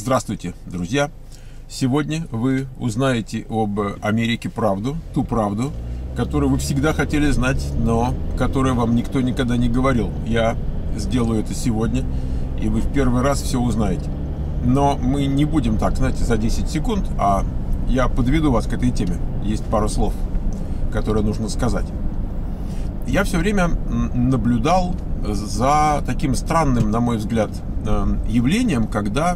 Здравствуйте, друзья! Сегодня вы узнаете об Америке правду, ту правду, которую вы всегда хотели знать, но которую вам никто никогда не говорил. Я сделаю это сегодня, и вы в первый раз все узнаете. Но мы не будем так, знаете, за 10 секунд, а я подведу вас к этой теме. Есть пару слов, которые нужно сказать. Я все время наблюдал за таким странным, на мой взгляд, явлением, когда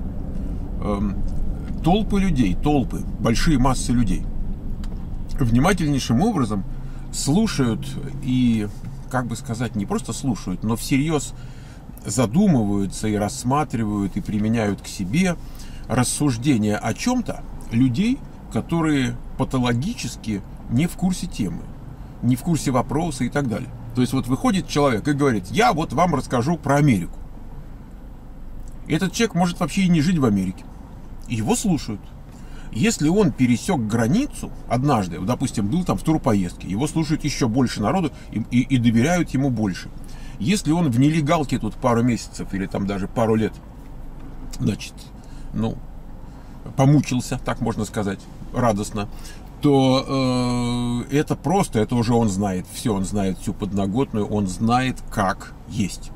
толпы людей, большие массы людей внимательнейшим образом слушают и, как бы сказать, не просто слушают, но всерьез задумываются и рассматривают и применяют к себе рассуждения о чем-то людей, которые патологически не в курсе темы, не в курсе вопроса и так далее. То есть вот выходит человек и говорит: я вот вам расскажу про Америку. Этот человек может вообще и не жить в Америке. Его слушают. Если он пересек границу однажды, допустим, был там в турпоездке, его слушают еще больше народу и доверяют ему больше. Если он в нелегалке тут пару месяцев или там даже пару лет, значит, помучился, так можно сказать, радостно, то это уже он знает все, он знает всю подноготную, он знает, как есть.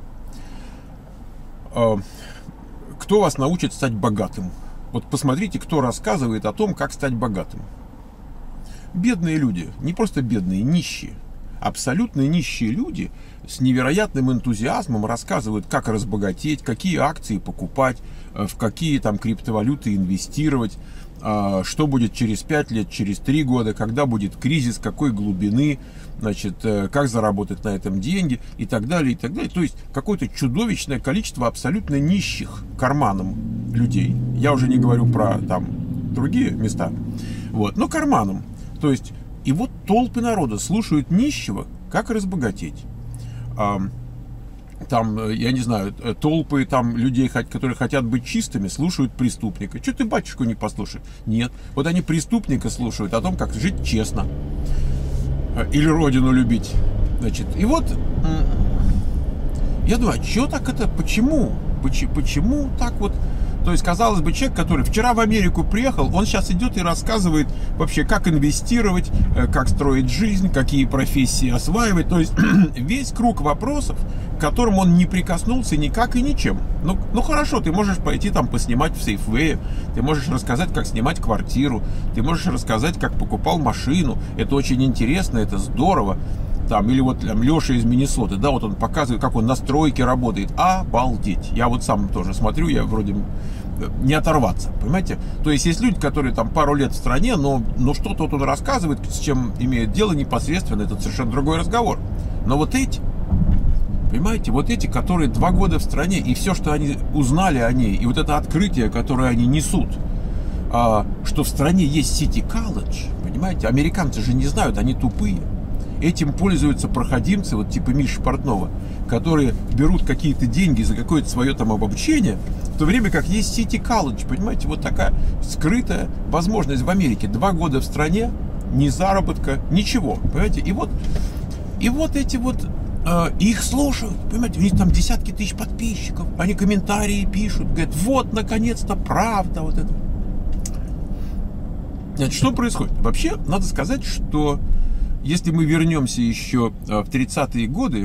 Кто вас научит стать богатым? Вот посмотрите, кто рассказывает о том, как стать богатым. Бедные люди, не просто бедные, нищие. Абсолютно нищие люди с невероятным энтузиазмом рассказывают, как разбогатеть, какие акции покупать, в какие там криптовалюты инвестировать, что будет через 5 лет, через 3 года, когда будет кризис, какой глубины, значит, как заработать на этом деньги и так далее, и так далее. То есть какое-то чудовищное количество абсолютно нищих карманом людей. Я уже не говорю про там другие места. Вот, но карманом. То есть, и вот толпы народа слушают нищего, как разбогатеть. Там, я не знаю, толпы там людей, которые хотят быть чистыми, слушают преступника. Что ты батюшку не послушаешь? Нет. Вот они преступника слушают о том, как жить честно. Или родину любить. Значит, и вот я думаю, а что так это? Почему? Почему так вот? То есть, казалось бы, человек, который вчера в Америку приехал, он сейчас идет и рассказывает вообще, как инвестировать, как строить жизнь, какие профессии осваивать. То есть, весь круг вопросов, к которым он не прикоснулся никак и ничем. Ну хорошо, ты можешь пойти там поснимать в Сейфвее, ты можешь рассказать, как снимать квартиру, ты можешь рассказать, как покупал машину. Это очень интересно, это здорово. Там, или вот там Леша из Миннесоты, да, вот он показывает, как он на стройке работает. Обалдеть. Я вот сам тоже смотрю, я вроде не оторваться, понимаете? То есть есть люди, которые там пару лет в стране, но что-то вот он рассказывает, с чем имеет дело непосредственно, это совершенно другой разговор. Но вот эти, понимаете, вот эти, которые 2 года в стране, и все, что они узнали о ней, и вот это открытие, которое они несут, что в стране есть City College, понимаете, американцы же не знают, они тупые. Этим пользуются проходимцы, вот типа Миши Портнова, которые берут какие-то деньги за какое-то свое там обучение, в то время как есть City College, понимаете, вот такая скрытая возможность в Америке. 2 года в стране, ни заработка, ничего, понимаете, и вот эти вот их слушают, понимаете, у них там десятки тысяч подписчиков, они комментарии пишут, говорят, вот, наконец-то, правда, вот это. Значит, что происходит? Вообще, надо сказать, что если мы вернемся еще в 30-е годы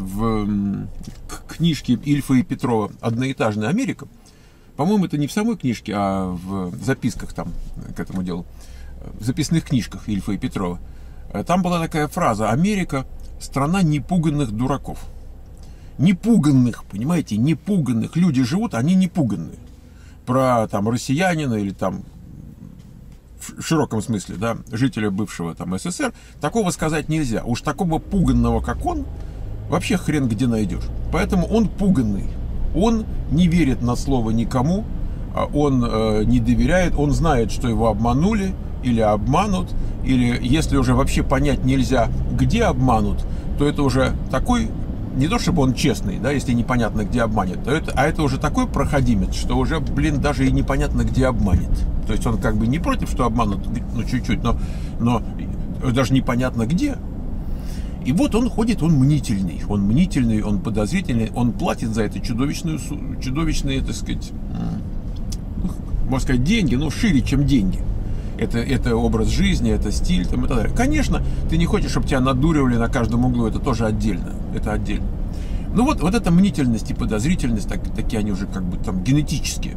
к книжке Ильфа и Петрова «Одноэтажная Америка», по-моему, это не в самой книжке, а в записках там к этому делу, в записных книжках Ильфа и Петрова, там была такая фраза: «Америка – страна непуганных дураков». Непуганных, понимаете, непуганных. Люди живут, они непуганные. Про там россиянина или там в широком смысле, да, жителя бывшего там СССР, такого сказать нельзя. Уж такого пуганного, как он, вообще хрен где найдешь. Поэтому он пуганный. Он не верит на слово никому, он не доверяет, он знает, что его обманули или обманут, или если уже вообще понять нельзя, где обманут, то это уже такой, не то чтобы он честный, да, если непонятно, где обманет, а это уже такой проходимец, что уже, даже и непонятно, где обманет. То есть он как бы не против, что обманут, чуть-чуть, но даже непонятно где. И вот он ходит, он мнительный, он подозрительный, он платит за это чудовищные, так сказать, можно сказать, деньги, но шире, чем деньги. Это образ жизни, это стиль там, и так далее. Конечно, ты не хочешь, чтобы тебя надуривали на каждом углу, это тоже отдельно. Это отдельно. Ну вот эта мнительность и подозрительность, такие они уже как бы там генетические.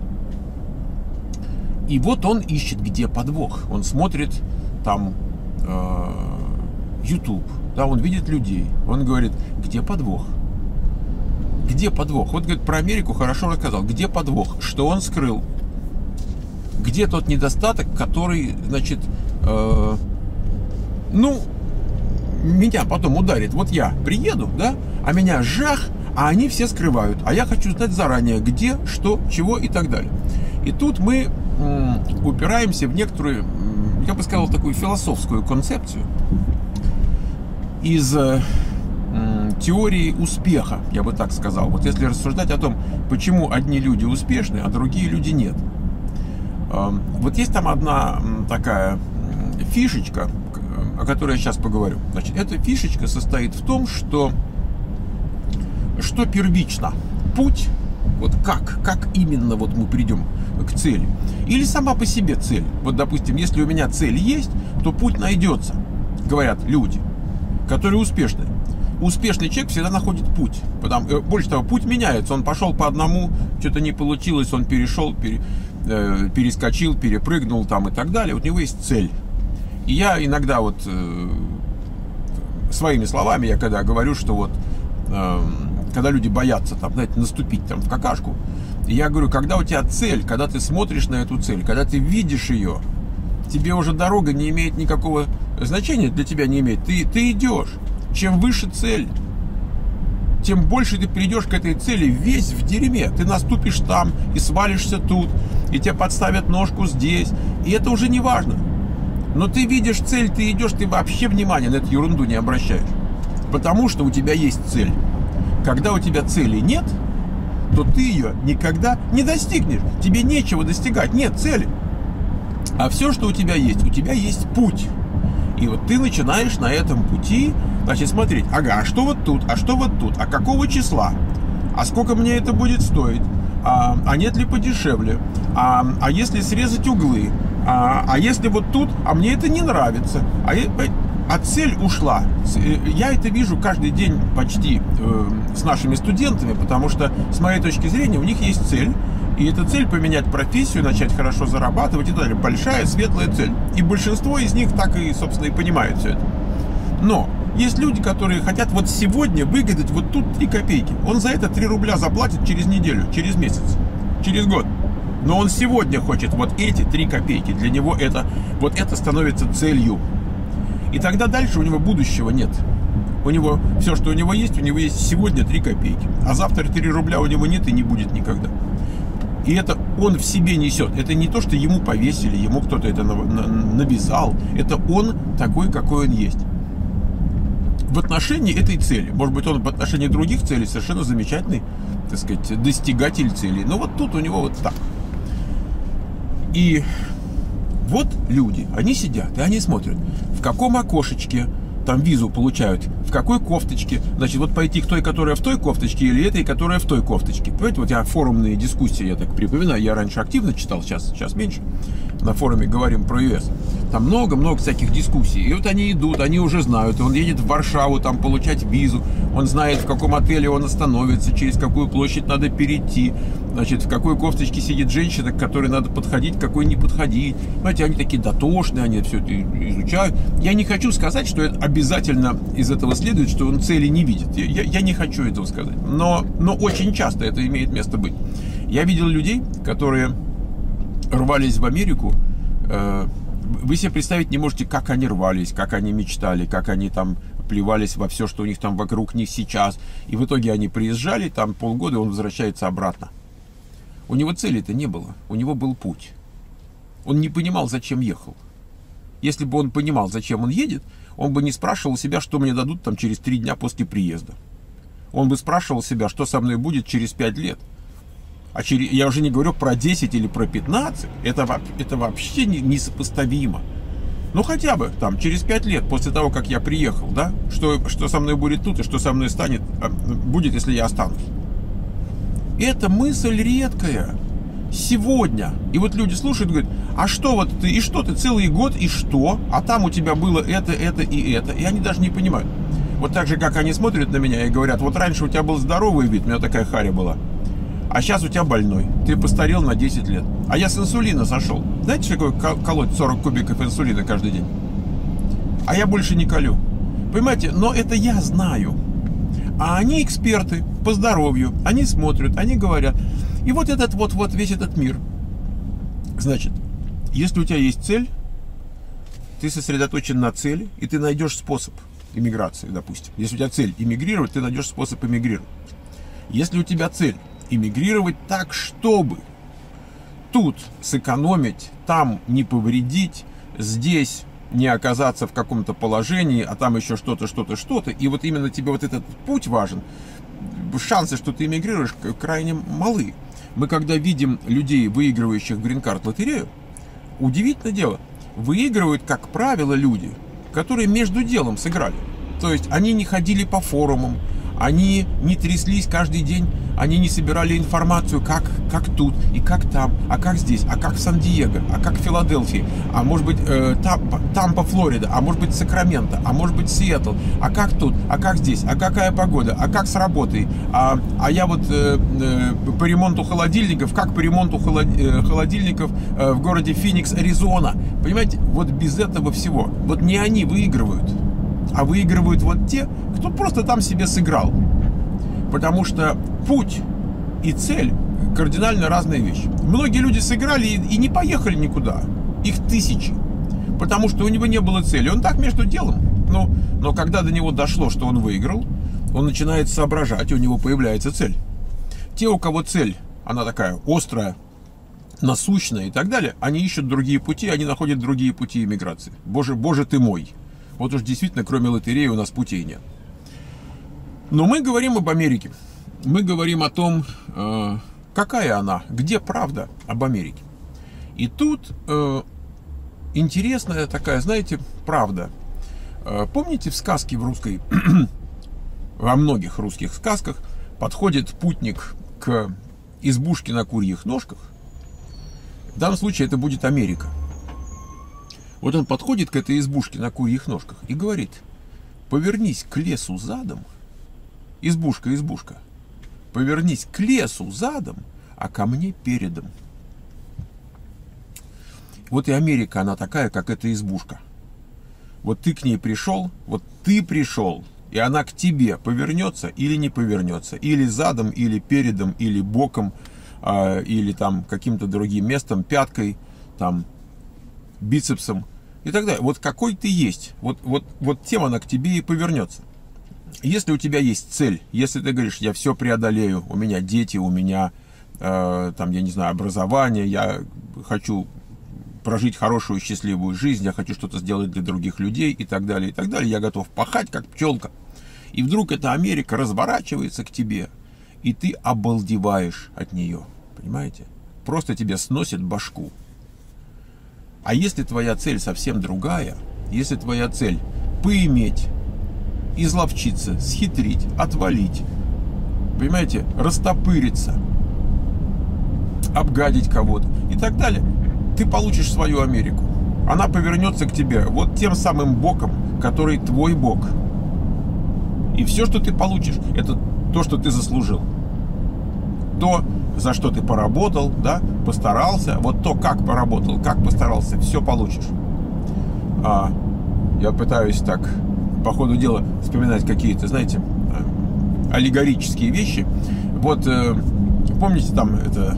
И вот он ищет, где подвох. Он смотрит там YouTube, да, он видит людей. Он говорит, где подвох? Где подвох? Вот, говорит, про Америку хорошо рассказал. Где подвох? Что он скрыл? Где тот недостаток, который, значит, меня потом ударит. Вот я приеду, да, а меня жах, а они все скрывают. А я хочу знать заранее, где, что, чего и так далее. И тут мы упираемся в некоторую, я бы сказал, такую философскую концепцию из теории успеха, я бы так сказал. Вот если рассуждать о том, почему одни люди успешны, а другие люди нет. Вот есть там одна такая фишечка, о которой я сейчас поговорю. Значит, эта фишечка состоит в том, что первично. Путь, вот как именно вот мы придем к цели. Или сама по себе цель. Вот, допустим, если у меня цель есть, то путь найдется, говорят люди, которые успешны. Успешный человек всегда находит путь. Больше того, путь меняется. Он пошел по одному, что-то не получилось, он перешел, перескочил, перепрыгнул там и так далее. У него есть цель. И я иногда вот своими словами, я когда говорю, что вот когда люди боятся там, знаете, наступить там в какашку, я говорю, когда у тебя цель, когда ты смотришь на эту цель, когда ты видишь ее, тебе уже дорога не имеет никакого значения, для тебя не имеет. Ты идешь. Чем выше цель, тем больше ты придешь к этой цели весь в дерьме. Ты наступишь там и свалишься тут, и тебе подставят ножку здесь. И это уже не важно. Но ты видишь цель, ты идешь, ты вообще внимания на эту ерунду не обращаешь. Потому что у тебя есть цель. Когда у тебя цели нет, то ты ее никогда не достигнешь. Тебе нечего достигать, нет цели. А все, что у тебя есть путь. И вот ты начинаешь на этом пути, значит, смотреть, а что вот тут, а какого числа, а сколько мне это будет стоить, а нет ли подешевле, а если срезать углы, а если вот тут, а мне это не нравится, а цель ушла. Я это вижу каждый день почти с нашими студентами, потому что, с моей точки зрения, у них есть цель. И эта цель — поменять профессию, начать хорошо зарабатывать и так далее. Большая, светлая цель. И большинство из них так и, собственно, и понимают все это. Но есть люди, которые хотят вот сегодня выгадать вот тут 3 копейки. Он за это 3 рубля заплатит через неделю, через месяц, через год. Но он сегодня хочет вот эти 3 копейки. Для него это становится целью. И тогда дальше у него будущего нет. У него все, что у него есть сегодня 3 копейки. А завтра 3 рубля у него нет и не будет никогда. И это он в себе несет. Это не то, что ему повесили, ему кто-то это навязал. Это он такой, какой он есть. В отношении этой цели. Может быть, он в отношении других целей совершенно замечательный, так сказать, достигатель целей. Но вот тут у него вот так. И вот люди, они сидят, и они смотрят, в каком окошечке там визу получают, в какой кофточке, значит, вот пойти к той, которая в той кофточке, или этой, которая в той кофточке. Понимаете, вот я форумные дискуссии, я так припоминаю, я раньше активно читал, сейчас меньше, на форуме «Говорим про ЮС». Там много-много всяких дискуссий. И вот они идут, они уже знают, он едет в Варшаву там получать визу, он знает, в каком отеле он остановится, через какую площадь надо перейти, значит, в какой кофточке сидит женщина, к которой надо подходить, к какой не подходить. Знаете, они такие дотошные, они все это изучают. Я не хочу сказать, что это обязательно из этого следует, что он цели не видит. Я не хочу этого сказать. Но очень часто это имеет место быть. Я видел людей, которые рвались в Америку. Вы себе представить не можете, как они рвались, как они мечтали, как они там плевались во все, что у них там вокруг них сейчас. И в итоге они приезжали, там полгода, и он возвращается обратно. У него цели-то не было, у него был путь. Он не понимал, зачем ехал. Если бы он понимал, зачем он едет, он бы не спрашивал себя, что мне дадут там через 3 дня после приезда. Он бы спрашивал себя, что со мной будет через 5 лет. Я уже не говорю про 10 или про 15. Это вообще несопоставимо. Ну, хотя бы там через 5 лет после того, как я приехал, да? Что со мной будет тут и что со мной будет, если я останусь. Это мысль редкая. сегодня. И вот люди слушают и говорят, а что вот ты, и что ты целый год, и что? А там у тебя было это и это. И они даже не понимают. Вот так же, как они смотрят на меня и говорят, вот раньше у тебя был здоровый вид, у меня такая харя была. А сейчас у тебя больной. Ты постарел на 10 лет. А я с инсулина сошел. Знаете, что такое колоть 40 кубиков инсулина каждый день? А я больше не колю. Понимаете? Но это я знаю. А они эксперты по здоровью. Они смотрят, они говорят. И вот этот вот весь этот мир. Значит, если у тебя есть цель, ты сосредоточен на цели, и ты найдешь способ иммиграции, допустим. Если у тебя цель иммигрировать, ты найдешь способ иммигрировать. Если у тебя цель иммигрировать так, чтобы тут сэкономить, там не повредить, здесь не оказаться в каком-то положении, а там еще что-то, и вот именно тебе вот этот путь важен, шансы, что ты эмигрируешь, крайне малы. Мы когда видим людей, выигрывающих в грин-карт лотерею, удивительное дело, выигрывают, как правило, люди, которые между делом сыграли. То есть они не ходили по форумам, они не тряслись каждый день, они не собирали информацию, как тут и как там, а как здесь, а как в Сан-Диего, а как в Филадельфии, а может быть Тампа, Флорида, а может быть Сакраменто, а может быть Сиэтл, а как тут, а как здесь, а какая погода, а как с работой, а я вот по ремонту холодильников, как по ремонту холодильников в городе Феникс, Аризона. Понимаете, вот без этого всего, вот не они выигрывают, а выигрывают вот те, кто просто там себе сыграл. Потому что путь и цель кардинально разные вещи. Многие люди сыграли и не поехали никуда. Их тысячи. Потому что у него не было цели. Он так между делом. Но когда до него дошло, что он выиграл, он начинает соображать, и у него появляется цель. Те, у кого цель, она такая острая, насущная и так далее, они ищут другие пути, они находят другие пути иммиграции. Боже ты мой. Вот уж действительно, кроме лотереи у нас путей нет. Но мы говорим об Америке. Мы говорим о том, какая она, где правда об Америке. И тут интересная такая, знаете, правда. Помните в сказке в русской, во многих русских сказках, подходит путник к избушке на курьих ножках? В данном случае это будет Америка. Вот он подходит к этой избушке на курьих ножках и говорит: повернись к лесу задом, избушка, повернись к лесу задом, а ко мне передом. Вот и Америка, она такая, как эта избушка. Вот ты к ней пришел, вот ты пришел, и она к тебе повернется или не повернется, или задом, или передом, или боком, или там каким-то другим местом, пяткой, там, бицепсом и так далее. Вот какой ты есть, вот тем она к тебе и повернется. Если у тебя есть цель, если ты говоришь, я все преодолею, у меня дети, у меня, там, я не знаю, образование, я хочу прожить хорошую, счастливую жизнь, я хочу что-то сделать для других людей и так далее, я готов пахать, как пчелка. И вдруг эта Америка разворачивается к тебе, и ты обалдеваешь от нее, понимаете? Просто тебе сносит башку. А если твоя цель совсем другая, если твоя цель поиметь, изловчиться, схитрить, отвалить, понимаете, растопыриться, обгадить кого-то и так далее, ты получишь свою Америку. Она повернется к тебе вот тем самым боком, который твой бок. И все, что ты получишь, это то, что ты заслужил. То, за что ты поработал, да, постарался, вот то, как поработал, как постарался, все получишь. Я пытаюсь так, по ходу дела, вспоминать какие-то, знаете, аллегорические вещи. Вот, помните там это...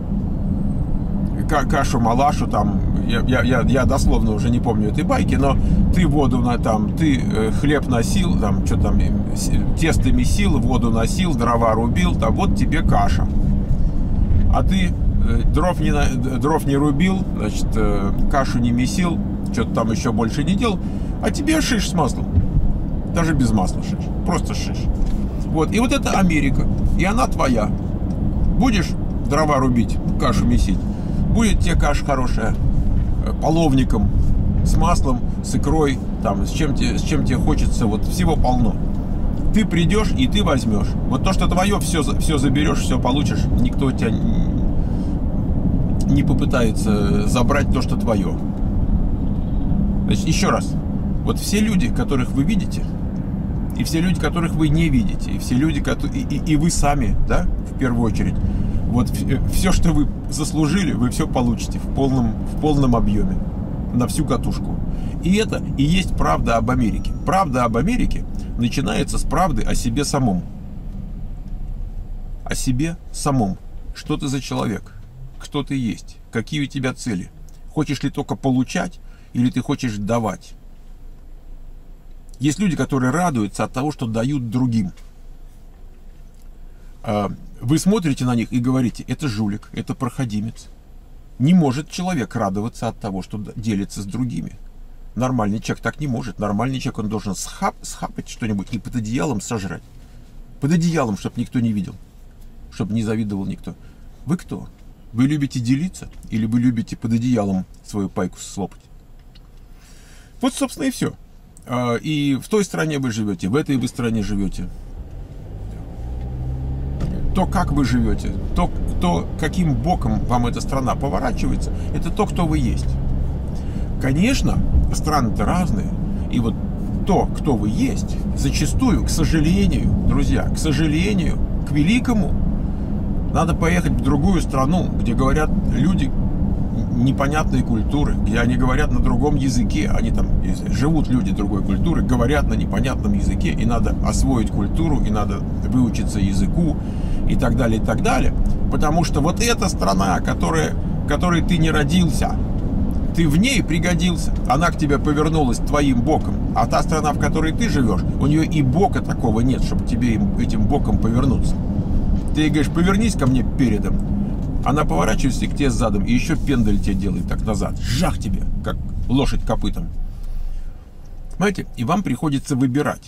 кашу-малашу, там, я дословно уже не помню этой байки, но ты воду там, ты хлеб носил, там, что там, тесто месил, воду носил, дрова рубил, там, вот тебе каша. А ты дров не рубил, значит, кашу не месил, что-то там еще больше не делал, а тебе шиш с маслом. Даже без масла шиш, просто шиш. Вот, и вот это Америка, и она твоя. Будешь дрова рубить, кашу месить, будет тебе каша хорошая, половником, с маслом, с икрой, там, с чем тебе хочется, вот всего полно. Ты придешь и ты возьмешь. Вот то, что твое, все заберешь, все получишь, никто тебя не попытается забрать то, что твое. Значит, еще раз. Вот все люди, которых вы видите, и все люди, которых вы не видите, и все люди, и вы сами, да, в первую очередь, вот все, что вы заслужили, вы все получите в полном объеме, на всю катушку. И это и есть правда об Америке. Правда об Америке начинается с правды о себе самом. О себе самом. Что ты за человек? Кто ты есть? Какие у тебя цели? Хочешь ли только получать, или ты хочешь давать? Есть люди, которые радуются от того, что дают другим. Вы смотрите на них и говорите: это жулик, это проходимец. Не может человек радоваться от того, что делится с другими. Нормальный человек так не может. Нормальный человек, он должен схапать что-нибудь и под одеялом сожрать. Под одеялом, чтобы никто не видел. Чтобы не завидовал никто. Вы кто? Вы любите делиться? Или вы любите под одеялом свою пайку слопать? Вот, собственно, и все. И в той стране вы живете, в этой вы стране живете. То, как вы живете, то, каким боком вам эта страна поворачивается, это то, кто вы есть. Конечно, страны-то разные. И вот то, кто вы есть, зачастую, к сожалению, друзья, к сожалению, к великому, надо поехать в другую страну, где говорят люди непонятной культуры, где они говорят на другом языке, они там живут, люди другой культуры, говорят на непонятном языке, и надо освоить культуру, и надо выучиться языку, и так далее, потому что вот эта страна, которой ты не родился, ты в ней пригодился, она к тебе повернулась твоим боком, а та страна, в которой ты живешь, у нее и бока такого нет, чтобы тебе этим боком повернуться. Ты ей говоришь: повернись ко мне передом. Она поворачивается к тебе задом и еще пендель тебе делает так назад. Жах тебе, как лошадь копытом. Понимаете? И вам приходится выбирать.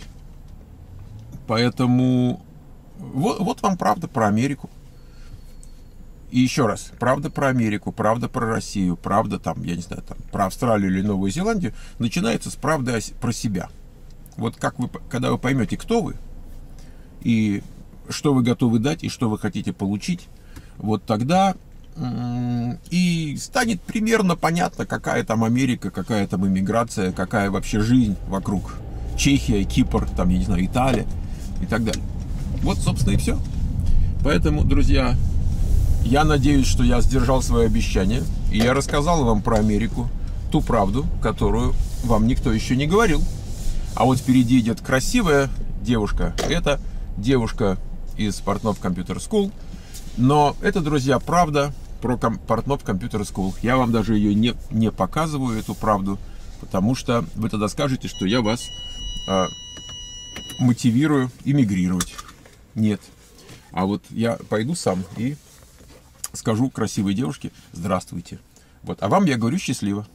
Поэтому вот вам правда про Америку. И еще раз, правда про Америку, правда про Россию, правда там, я не знаю, там, про Австралию или Новую Зеландию начинается с правды про себя. Вот как вы, когда вы поймете, кто вы, и что вы готовы дать, и что вы хотите получить, вот тогда и станет примерно понятно, какая там Америка, какая там иммиграция, какая вообще жизнь вокруг. Чехия, Кипр, там, я не знаю, Италия и так далее. Вот, собственно, и все. Поэтому, друзья, я надеюсь, что я сдержал свое обещание, и я рассказал вам про Америку, ту правду, которую вам никто еще не говорил. А вот впереди идет красивая девушка. Это девушка из Portnoy Computer School. Но это, друзья, правда про Portnoy Computer School. Я вам даже ее не показываю, эту правду, потому что вы тогда скажете, что я вас мотивирую эмигрировать. Нет. А вот я пойду сам и скажу красивой девушке: здравствуйте. Вот. А вам я говорю: счастливо.